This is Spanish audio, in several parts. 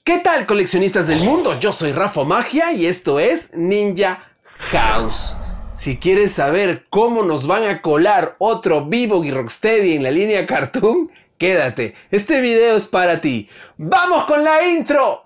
¿Qué tal, coleccionistas del mundo? Yo soy Rafa Magia y esto es Ninja House. Si quieres saber cómo nos van a colar otro Bebop y Rocksteady en la línea Cartoon, quédate, este video es para ti. ¡Vamos con la intro!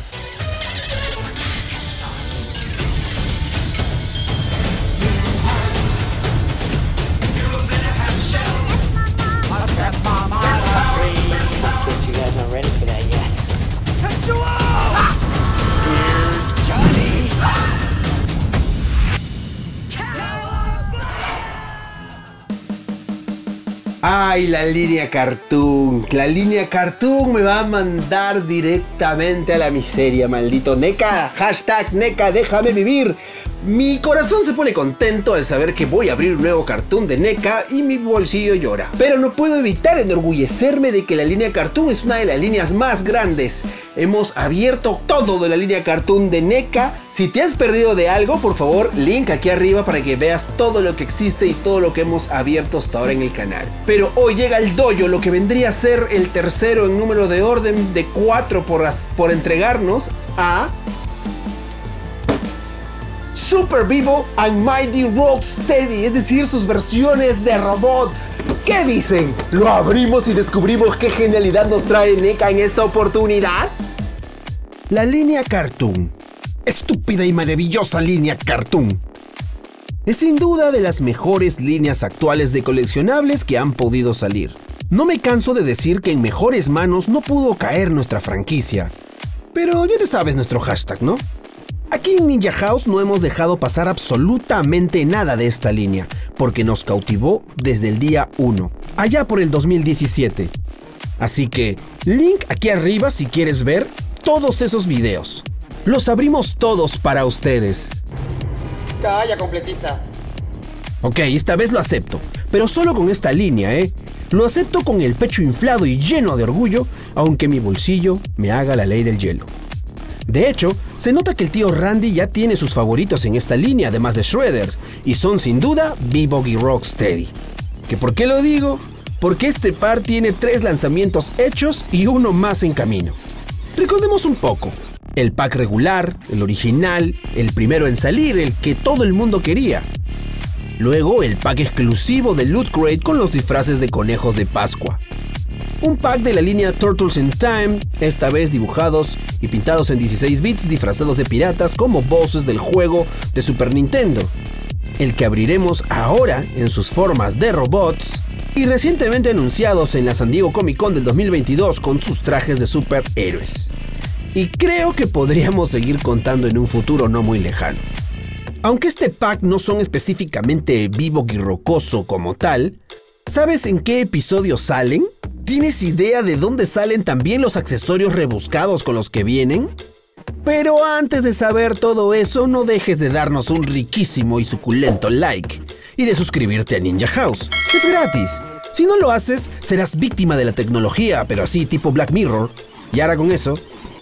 ¡Ay, la línea Cartoon! La línea Cartoon me va a mandar directamente a la miseria, maldito NECA. Hashtag NECA, déjame vivir. Mi corazón se pone contento al saber que voy a abrir un nuevo cartoon de NECA y mi bolsillo llora. Pero no puedo evitar enorgullecerme de que la línea Cartoon es una de las líneas más grandes. Hemos abierto todo de la línea Cartoon de NECA. Si te has perdido de algo, por favor, link aquí arriba para que veas todo lo que existe y todo lo que hemos abierto hasta ahora en el canal. Pero hoy llega el dojo, lo que vendría a ser el tercero en número de orden de 4 por entregarnos a Super Bebop and Mighty Rocksteady, es decir, sus versiones de robots. ¿Qué dicen? ¿Lo abrimos y descubrimos qué genialidad nos trae NECA en esta oportunidad? La línea Cartoon. Estúpida y maravillosa línea Cartoon. Es sin duda de las mejores líneas actuales de coleccionables que han podido salir. No me canso de decir que en mejores manos no pudo caer nuestra franquicia. Pero ya te sabes nuestro hashtag, ¿no? Aquí en Ninja House no hemos dejado pasar absolutamente nada de esta línea, porque nos cautivó desde el día 1, allá por el 2017. Así que, link aquí arriba si quieres ver todos esos videos. Los abrimos todos para ustedes. Calla, completista. Ok, esta vez lo acepto, pero solo con esta línea, Lo acepto con el pecho inflado y lleno de orgullo, aunque mi bolsillo me haga la ley del hielo. De hecho, se nota que el tío Randy ya tiene sus favoritos en esta línea, además de Shredder, y son sin duda Bebop y Rocksteady. ¿Que por qué lo digo? Porque este par tiene 3 lanzamientos hechos y uno más en camino. Recordemos un poco. El pack regular, el original, el primero en salir, el que todo el mundo quería. Luego el pack exclusivo de Loot Crate con los disfraces de conejos de Pascua. Un pack de la línea Turtles in Time, esta vez dibujados y pintados en 16 bits disfrazados de piratas como bosses del juego de Super Nintendo. El que abriremos ahora en sus formas de robots y recientemente anunciados en la San Diego Comic Con del 2022 con sus trajes de superhéroes. Y creo que podríamos seguir contando en un futuro no muy lejano. Aunque este pack no son específicamente Bebop y Rocoso como tal, ¿sabes en qué episodio salen? ¿Tienes idea de dónde salen también los accesorios rebuscados con los que vienen? Pero antes de saber todo eso, no dejes de darnos un riquísimo y suculento like y de suscribirte a Ninja House. Es gratis. Si no lo haces, serás víctima de la tecnología, pero así tipo Black Mirror. Y ahora con eso,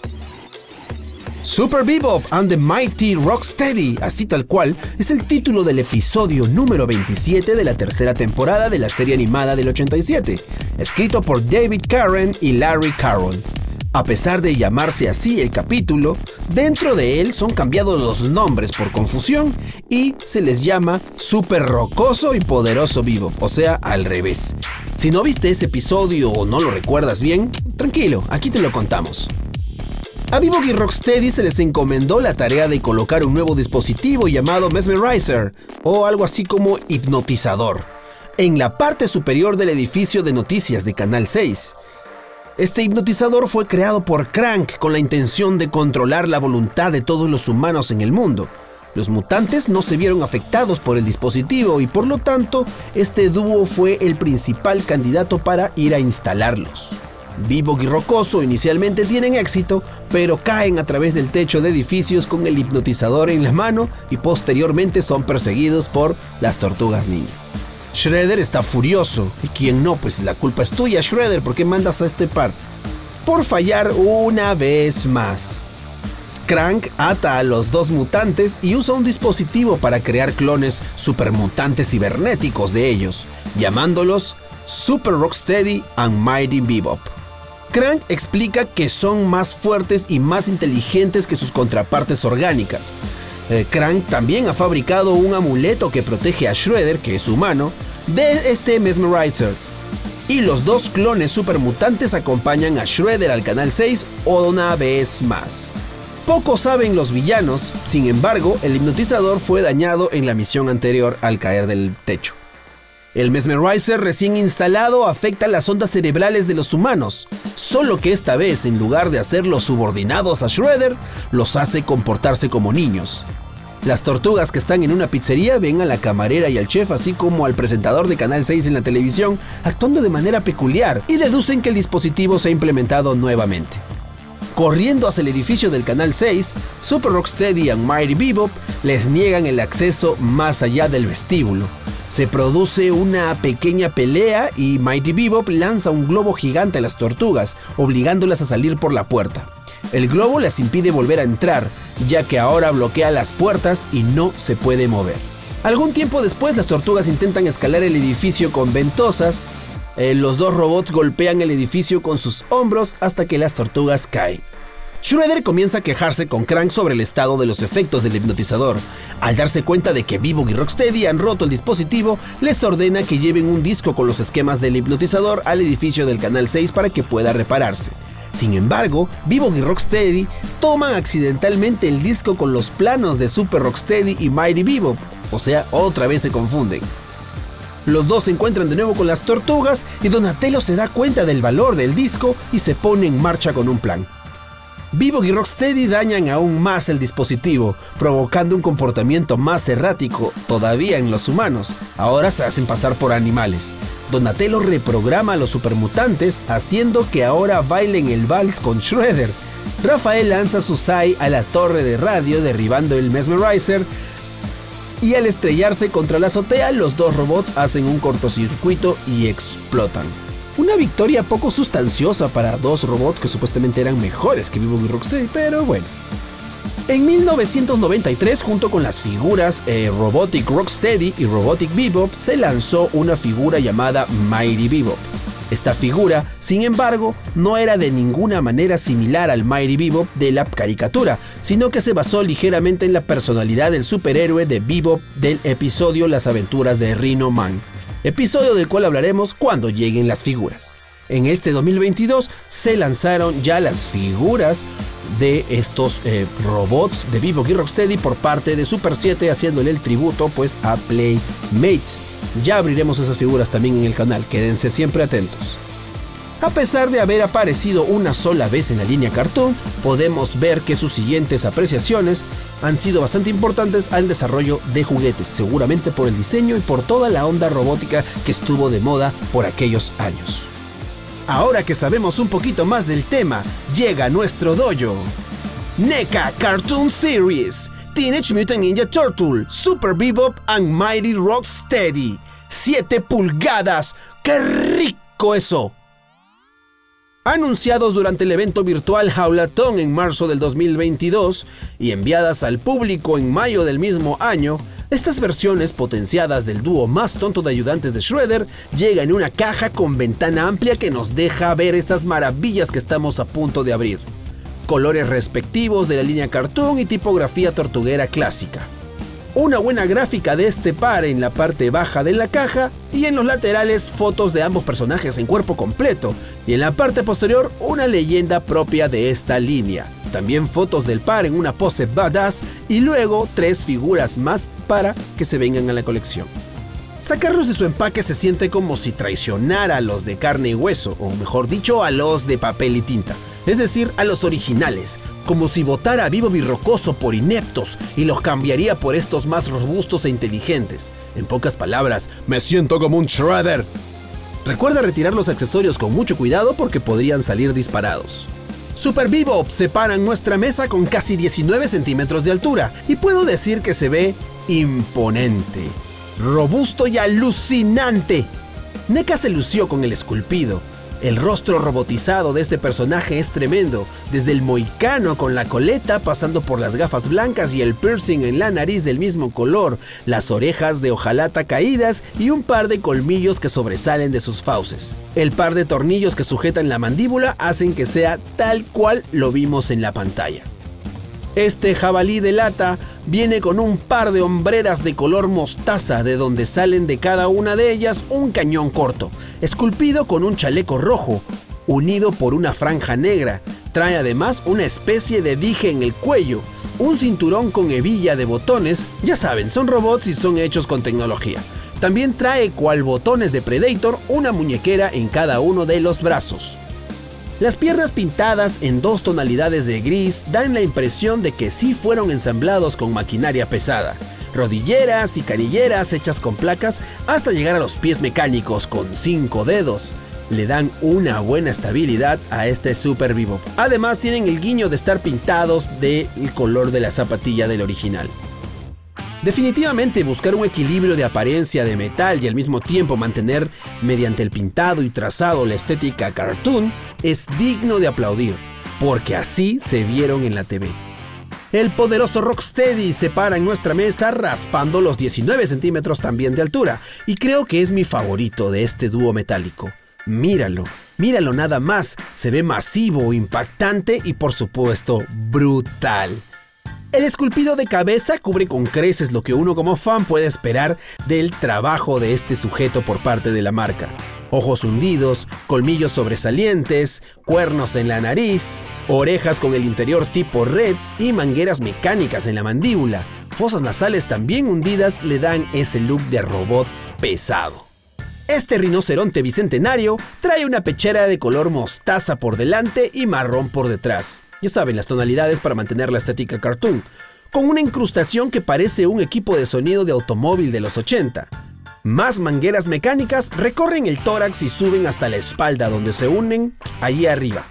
Super Bebop and the Mighty Rocksteady, así tal cual, es el título del episodio número 27 de la tercera temporada de la serie animada del 87, escrito por David Carran y Larry Carroll. A pesar de llamarse así el capítulo, dentro de él son cambiados los nombres por confusión y se les llama Super Rocoso y Poderoso Bebop, o sea, al revés. Si no viste ese episodio o no lo recuerdas bien, tranquilo, aquí te lo contamos. A Bebop y Rocksteady se les encomendó la tarea de colocar un nuevo dispositivo llamado Mesmerizer, o algo así como hipnotizador, en la parte superior del edificio de noticias de Canal 6. Este hipnotizador fue creado por Crank con la intención de controlar la voluntad de todos los humanos en el mundo. Los mutantes no se vieron afectados por el dispositivo y por lo tanto, este dúo fue el principal candidato para ir a instalarlos. Bebop y Rocoso inicialmente tienen éxito, pero caen a través del techo de edificios con el hipnotizador en la mano y posteriormente son perseguidos por las tortugas ninja. Shredder está furioso, y quien no, pues la culpa es tuya, Shredder, ¿por qué mandas a este par? Por fallar una vez más. Crank ata a los dos mutantes y usa un dispositivo para crear clones supermutantes cibernéticos de ellos, llamándolos Super Rocksteady and Mighty Bebop. Krang explica que son más fuertes y más inteligentes que sus contrapartes orgánicas. Krang también ha fabricado un amuleto que protege a Shredder, que es humano, de este Mesmerizer. Y los dos clones supermutantes acompañan a Shredder al Canal 6 una vez más. Poco saben los villanos, sin embargo, el hipnotizador fue dañado en la misión anterior al caer del techo. El Mesmerizer recién instalado afecta las ondas cerebrales de los humanos, solo que esta vez, en lugar de hacerlos subordinados a Shredder, los hace comportarse como niños. Las tortugas que están en una pizzería ven a la camarera y al chef, así como al presentador de Canal 6 en la televisión, actuando de manera peculiar y deducen que el dispositivo se ha implementado nuevamente. Corriendo hacia el edificio del Canal 6, Super Rocksteady y Mighty Bebop les niegan el acceso más allá del vestíbulo. Se produce una pequeña pelea y Mighty Bebop lanza un globo gigante a las tortugas, obligándolas a salir por la puerta. El globo les impide volver a entrar, ya que ahora bloquea las puertas y no se puede mover. Algún tiempo después, las tortugas intentan escalar el edificio con ventosas. Los dos robots golpean el edificio con sus hombros hasta que las tortugas caen. Shredder comienza a quejarse con Krang sobre el estado de los efectos del hipnotizador. Al darse cuenta de que Bebop y Rocksteady han roto el dispositivo, les ordena que lleven un disco con los esquemas del hipnotizador al edificio del Canal 6 para que pueda repararse. Sin embargo, Bebop y Rocksteady toman accidentalmente el disco con los planos de Super Rocksteady y Mighty Bebop, o sea, otra vez se confunden. Los dos se encuentran de nuevo con las tortugas y Donatello se da cuenta del valor del disco y se pone en marcha con un plan. Bebop y Rocksteady dañan aún más el dispositivo, provocando un comportamiento más errático todavía en los humanos. Ahora se hacen pasar por animales. Donatello reprograma a los supermutantes, haciendo que ahora bailen el vals con Shredder. Rafael lanza su Sai a la torre de radio, derribando el Mesmerizer, y al estrellarse contra la azotea, los dos robots hacen un cortocircuito y explotan. Una victoria poco sustanciosa para dos robots que supuestamente eran mejores que Bebop y Rocksteady, pero bueno. En 1993, junto con las figuras Robotic Rocksteady y Robotic Bebop, se lanzó una figura llamada Mighty Bebop. Esta figura, sin embargo, no era de ninguna manera similar al Mighty Bebop de la caricatura, sino que se basó ligeramente en la personalidad del superhéroe de Bebop del episodio Las aventuras de Rhino Man, episodio del cual hablaremos cuando lleguen las figuras. En este 2022 se lanzaron ya las figuras de estos robots de Bebop y Rocksteady por parte de Super 7, haciéndole el tributo pues a Playmates. Ya abriremos esas figuras también en el canal, quédense siempre atentos. A pesar de haber aparecido una sola vez en la línea Cartoon, podemos ver que sus siguientes apreciaciones han sido bastante importantes al desarrollo de juguetes, seguramente por el diseño y por toda la onda robótica que estuvo de moda por aquellos años. Ahora que sabemos un poquito más del tema, llega nuestro dojo. NECA Cartoon Series, Teenage Mutant Ninja Turtle, Super Bebop and Mighty Rocksteady. 7 pulgadas, ¡qué rico eso! Anunciados durante el evento virtual Howlathon en marzo del 2022 y enviadas al público en mayo del mismo año, estas versiones potenciadas del dúo más tonto de ayudantes de Shredder llegan en una caja con ventana amplia que nos deja ver estas maravillas que estamos a punto de abrir. Colores respectivos de la línea Cartoon y tipografía tortuguera clásica. Una buena gráfica de este par en la parte baja de la caja y en los laterales fotos de ambos personajes en cuerpo completo y en la parte posterior una leyenda propia de esta línea. También fotos del par en una pose badass y luego 3 figuras más para que se vengan a la colección. Sacarlos de su empaque se siente como si traicionara a los de carne y hueso, o mejor dicho, a los de papel y tinta. Es decir, a los originales, como si votara a Bebop y Rocoso por ineptos y los cambiaría por estos más robustos e inteligentes. En pocas palabras, me siento como un Shredder. Recuerda retirar los accesorios con mucho cuidado porque podrían salir disparados. Super Bebop se para en nuestra mesa con casi 19 centímetros de altura y puedo decir que se ve imponente, robusto y alucinante. NECA se lució con el esculpido. El rostro robotizado de este personaje es tremendo, desde el mohicano con la coleta, pasando por las gafas blancas y el piercing en la nariz del mismo color, las orejas de hojalata caídas y un par de colmillos que sobresalen de sus fauces. El par de tornillos que sujetan la mandíbula hacen que sea tal cual lo vimos en la pantalla. Este jabalí de lata viene con un par de hombreras de color mostaza, de donde salen de cada una de ellas un cañón corto, esculpido con un chaleco rojo, unido por una franja negra. Trae además una especie de dije en el cuello, un cinturón con hebilla de botones. Ya saben, son robots y son hechos con tecnología. También trae, cual botones de Predator, una muñequera en cada uno de los brazos. Las piernas pintadas en 2 tonalidades de gris dan la impresión de que sí fueron ensamblados con maquinaria pesada. Rodilleras y canilleras hechas con placas hasta llegar a los pies mecánicos con 5 dedos. Le dan una buena estabilidad a este Super Bebop. Además tienen el guiño de estar pintados del color de la zapatilla del original. Definitivamente buscar un equilibrio de apariencia de metal y al mismo tiempo mantener mediante el pintado y trazado la estética cartoon es digno de aplaudir, porque así se vieron en la TV. El poderoso Rocksteady se para en nuestra mesa raspando los 19 centímetros también de altura, y creo que es mi favorito de este dúo metálico. Míralo, míralo nada más, se ve masivo, impactante y por supuesto brutal. El esculpido de cabeza cubre con creces lo que uno como fan puede esperar del trabajo de este sujeto por parte de la marca. Ojos hundidos, colmillos sobresalientes, cuernos en la nariz, orejas con el interior tipo red y mangueras mecánicas en la mandíbula. Fosas nasales también hundidas le dan ese look de robot pesado. Este rinoceronte bicentenario trae una pechera de color mostaza por delante y marrón por detrás. Ya saben, las tonalidades para mantener la estética cartoon, con una incrustación que parece un equipo de sonido de automóvil de los 80. Más mangueras mecánicas recorren el tórax y suben hasta la espalda, donde se unen allí arriba.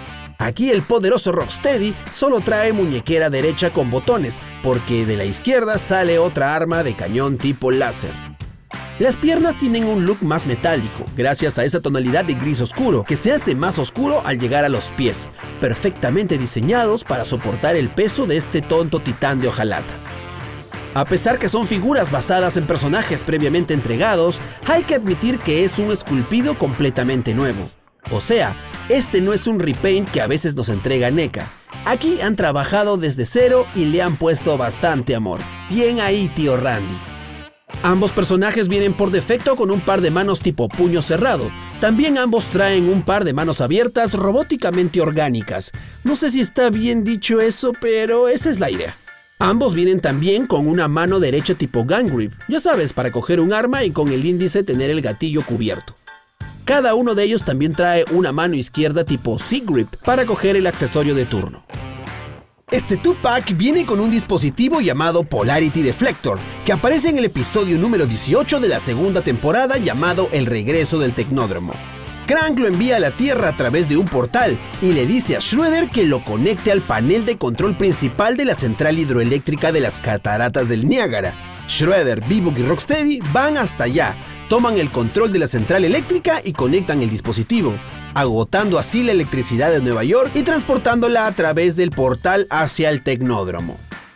Aquí el poderoso Rocksteady solo trae muñequera derecha con botones, porque de la izquierda sale otra arma de cañón tipo láser. Las piernas tienen un look más metálico, gracias a esa tonalidad de gris oscuro, que se hace más oscuro al llegar a los pies, perfectamente diseñados para soportar el peso de este tonto titán de hojalata. A pesar que son figuras basadas en personajes previamente entregados, hay que admitir que es un esculpido completamente nuevo. O sea, este no es un repaint que a veces nos entrega NECA. Aquí han trabajado desde cero y le han puesto bastante amor. Bien ahí, tío Randy. Ambos personajes vienen por defecto con un par de manos tipo puño cerrado. También ambos traen un par de manos abiertas robóticamente orgánicas. No sé si está bien dicho eso, pero esa es la idea. Ambos vienen también con una mano derecha tipo gun grip, ya sabes, para coger un arma y con el índice tener el gatillo cubierto. Cada uno de ellos también trae una mano izquierda tipo C-grip para coger el accesorio de turno. Este 2-pack viene con un dispositivo llamado Polarity Deflector, que aparece en el episodio número 18 de la segunda temporada llamado El Regreso del Tecnódromo. Krang lo envía a la Tierra a través de un portal y le dice a Shredder que lo conecte al panel de control principal de la central hidroeléctrica de las cataratas del Niágara. Shredder, Bebop y Rocksteady van hasta allá, toman el control de la central eléctrica y conectan el dispositivo, agotando así la electricidad de Nueva York y transportándola a través del portal hacia el Tecnódromo.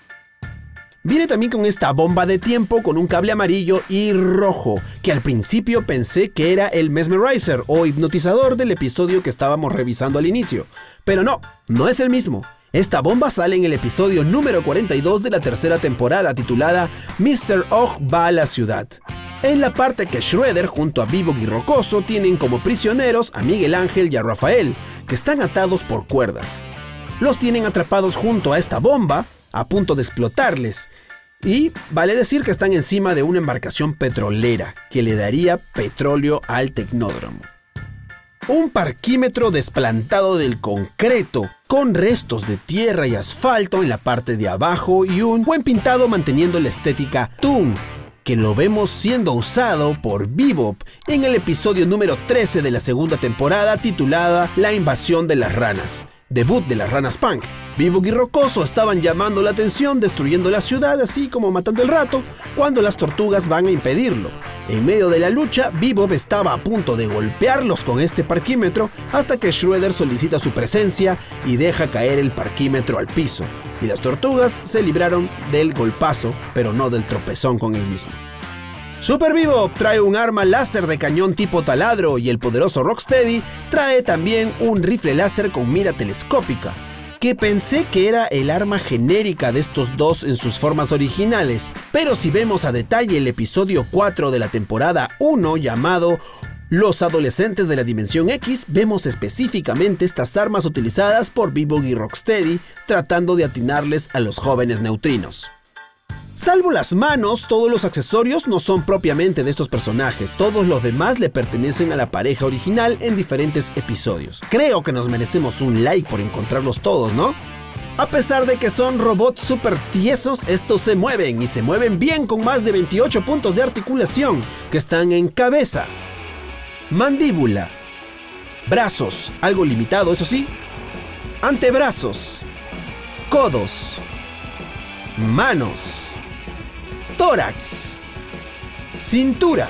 Viene también con esta bomba de tiempo con un cable amarillo y rojo, que al principio pensé que era el Mesmerizer o hipnotizador del episodio que estábamos revisando al inicio. Pero no, no es el mismo. Esta bomba sale en el episodio número 42 de la tercera temporada, titulada Mr. Ogg va a la ciudad. En la parte que Shredder junto a Bebop y Rocoso tienen como prisioneros a Miguel Ángel y a Rafael, que están atados por cuerdas. Los tienen atrapados junto a esta bomba, a punto de explotarles, y vale decir que están encima de una embarcación petrolera que le daría petróleo al Tecnódromo. Un parquímetro desplantado del concreto, con restos de tierra y asfalto en la parte de abajo y un buen pintado manteniendo la estética Toon, que lo vemos siendo usado por Bebop en el episodio número 13 de la segunda temporada titulada La invasión de las ranas. debut de las ranas punk. Bebop y Rocoso estaban llamando la atención, destruyendo la ciudad, así como matando el rato, cuando las tortugas van a impedirlo. En medio de la lucha, Bebop estaba a punto de golpearlos con este parquímetro hasta que Shredder solicita su presencia y deja caer el parquímetro al piso. Y las tortugas se libraron del golpazo, pero no del tropezón con el mismo. Super Bebop trae un arma láser de cañón tipo taladro y el poderoso Rocksteady trae también un rifle láser con mira telescópica, que pensé que era el arma genérica de estos dos en sus formas originales, pero si vemos a detalle el episodio 4 de la temporada 1 llamado Los Adolescentes de la Dimensión X, vemos específicamente estas armas utilizadas por Bebop y Rocksteady tratando de atinarles a los jóvenes neutrinos. Salvo las manos, todos los accesorios no son propiamente de estos personajes. Todos los demás le pertenecen a la pareja original en diferentes episodios. Creo que nos merecemos un like por encontrarlos todos, ¿no? A pesar de que son robots súper tiesos, estos se mueven y se mueven bien con más de 28 puntos de articulación que están en cabeza, mandíbula, brazos, algo limitado eso sí, antebrazos, codos, manos, tórax, cintura,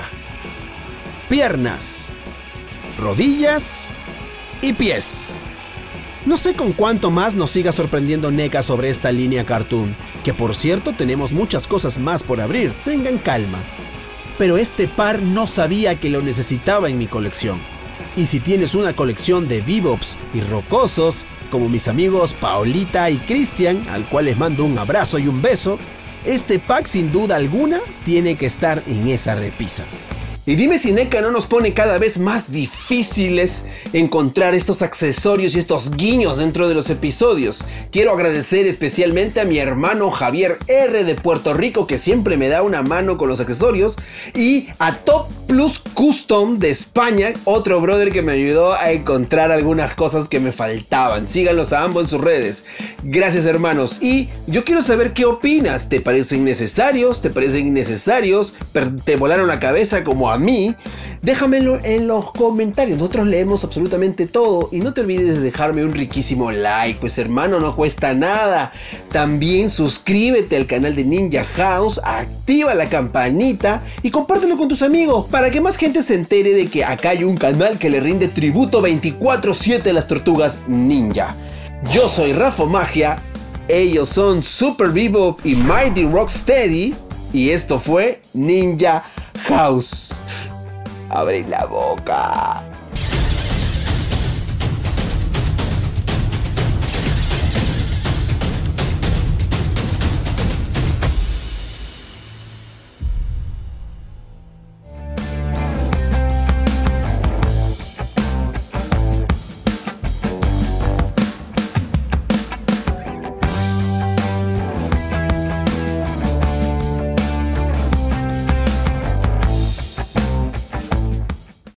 piernas, rodillas y pies. No sé con cuánto más nos siga sorprendiendo NECA sobre esta línea cartoon, que por cierto tenemos muchas cosas más por abrir, tengan calma. Pero este par no sabía que lo necesitaba en mi colección. Y si tienes una colección de Bebops y Rocosos, como mis amigos Paolita y Cristian, al cual les mando un abrazo y un beso, este pack sin duda alguna tiene que estar en esa repisa. Y dime si NECA no nos pone cada vez más difíciles encontrar estos accesorios y estos guiños dentro de los episodios. Quiero agradecer especialmente a mi hermano Javier R de Puerto Rico, que siempre me da una mano con los accesorios, y a Top Plus Custom de España, otro brother que me ayudó a encontrar algunas cosas que me faltaban. Síganlos a ambos en sus redes. Gracias, hermanos. Y yo quiero saber qué opinas. ¿Te parecen necesarios? ¿Te parecen innecesarios? ¿Te volaron la cabeza como a mí? Déjamelo en los comentarios. Nosotros leemos absolutamente todo. Y no te olvides de dejarme un riquísimo like, pues hermano, no cuesta nada. También suscríbete al canal de Ninja House, activa la campanita y compártelo con tus amigos para que más gente se entere de que acá hay un canal que le rinde tributo 24/7 a las tortugas ninja. Yo soy Rafa Magia, ellos son Super Bebop y Mighty Rocksteady, y esto fue Ninja House. Abre la boca.